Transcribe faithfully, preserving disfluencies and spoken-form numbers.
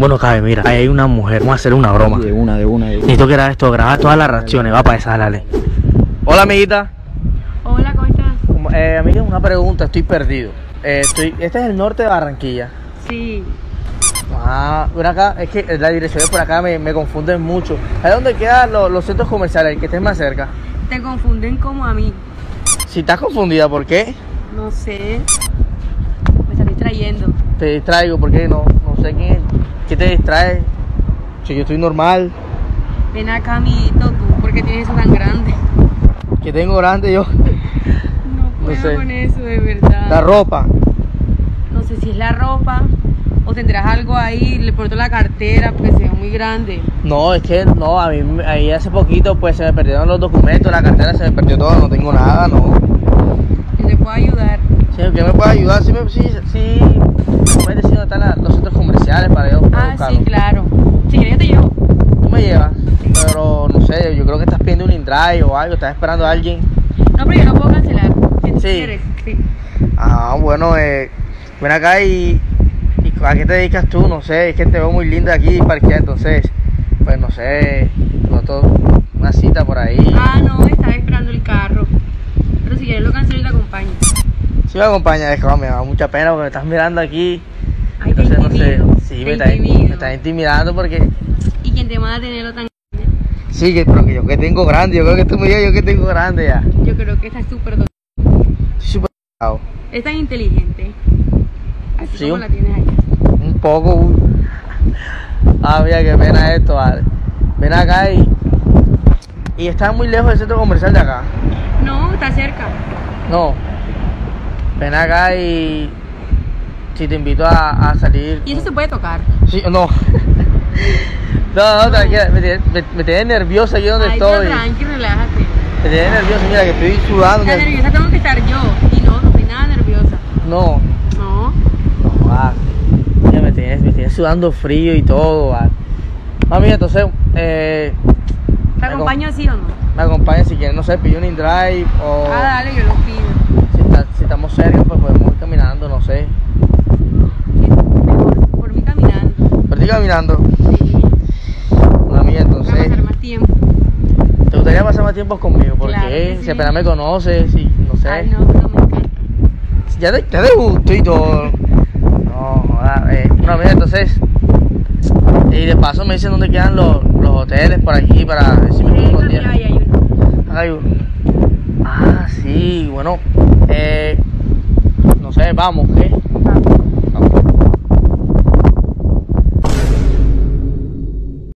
Bueno, cabe, mira, ahí hay una mujer, vamos a hacer una broma. De una, de una, de una. Necesito que grabar esto, grabar todas las reacciones, va para esa, dale. Hola, amiguita. Hola, ¿cómo estás? Eh, amiga, una pregunta, estoy perdido. Eh, estoy, este es el norte de Barranquilla. Sí. Ah, por acá, es que la dirección de por acá me, me confunden mucho. ¿Sabes dónde quedan los, los centros comerciales? El que estés más cerca. Te confunden como a mí. Si estás confundida, ¿por qué? No sé. Me estás distrayendo. Te distraigo, porque no, no sé quién, qué te distrae. Si yo estoy normal. Ven acá, amiguito, tú, ¿por qué tienes eso tan grande? Que tengo grande yo. No puedo sé. con eso, de verdad. La ropa. No sé si es la ropa o tendrás algo ahí, le porto la cartera porque se ve muy grande. No, es que no, a mí ahí hace poquito pues se me perdieron los documentos, la cartera se me perdió todo, no tengo nada, no. Yo te puedo ayudar. Sí, ¿qué me puede ayudar? Sí, me, sí, sí, ¿me puedes decir dónde están la- los centros comerciales para yo para Ah, buscarlo? sí, claro. Si quieres yo te llevo. Tú me llevas, pero no sé, yo creo que estás pidiendo un InDrive o algo, estás esperando a alguien. No, pero yo no puedo cancelar. Si tú Sí. quieres, sí. Ah, bueno, eh, ven acá y, y ¿a qué te dedicas tú? No sé, es que te veo muy linda aquí parqueada, entonces, pues no sé, noto una cita por ahí. Ah, no, estaba esperando el carro. Pero si quieres lo cancelo y te acompaño. Si me acompañas, es que oh, me da mucha pena porque me estás mirando aquí. Ay, te Entonces, no sé, intimido, sí, te me estás, intimido. me estás intimidando porque, ¿Y quién te manda a tenerlo tan grande? sí, que, pero que yo que tengo grande, yo creo que tú me digas yo que tengo grande ya. Yo creo que estás súper do- Estoy súper cagado. Es tan inteligente. Así Sí, como un- la tienes allá. Un poco. uy. Ah, mira, qué pena esto, vale. Ven acá y, y está muy lejos del centro comercial de acá. No, está cerca. No. Ven acá y si te invito a, a salir. Y eso se puede tocar. Sí, no. No, no, tranquila, me tienes, me, me tienes nerviosa aquí donde Ay, estoy. pero tranqui, relájate. Me tienes nerviosa, mira que estoy sudando. La me- nerviosa tengo que estar yo. Y no, no estoy nada nerviosa. No, No. no, va. Mira, me tienes, me tienes sudando frío y todo, va. Ah, mira, entonces, eh, ¿Te Me acompaño sí o no? me acompañas si quieres, no sé, pide un InDrive o Ah, dale, yo lo pido. si, está- si estamos cerca, pues podemos ir caminando, no sé. Sí, mejor, por mí caminando. Pero estoy caminando. Sí. Una amiga, Para entonces, pasar más tiempo. ¿te gustaría pasar más tiempo conmigo? Porque Claro que sí. si apenas me conoces y no sé. Ay, no, pero me encanta. Ya te, te de gusto y todo. No, joda, eh, una amiga, entonces. Y de paso me dicen dónde quedan los, los hoteles por aquí para ver si me quedo Venga, un mira, día. ahí hay uno. Hay uno. Ah, sí, bueno. Eh, no sé, vamos, ¿qué?